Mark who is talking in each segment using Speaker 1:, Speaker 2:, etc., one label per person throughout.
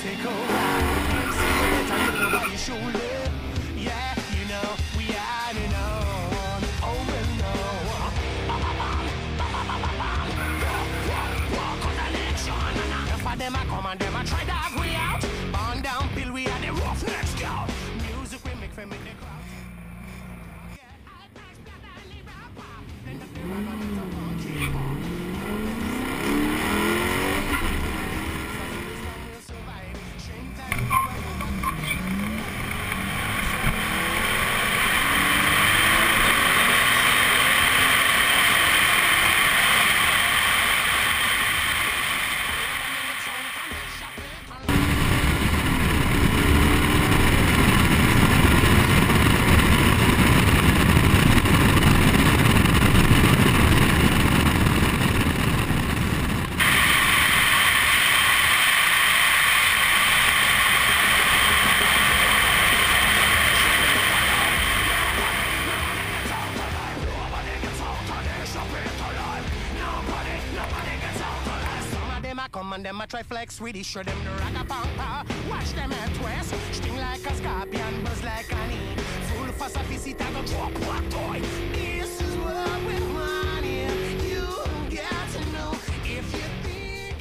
Speaker 1: take a ride. See you better look over your shoulder. Yeah, you know, we are it on. Oh, well, no. Enough of them a come and them a try to have we out. On down, Bill, we are the roughnecks, girl. Music we make for make the crowd. Come and them a try flex with it, show them the ragapampa. Watch them head twist, sting like a scorpion, buzz like an e. Full for sophisticated, go drop what toy. This is what we want here. You got to know if you think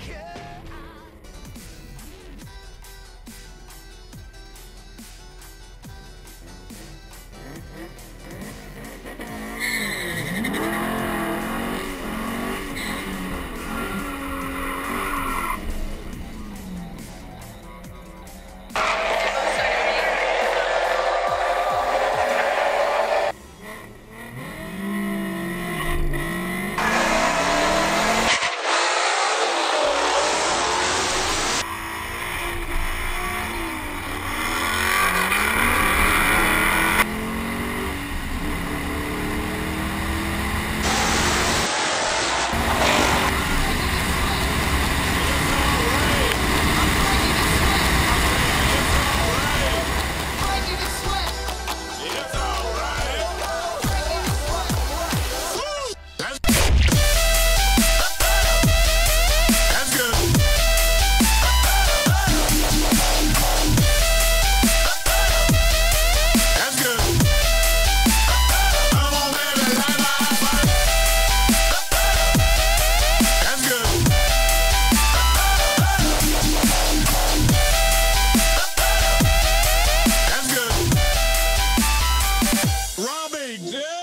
Speaker 2: Robbie,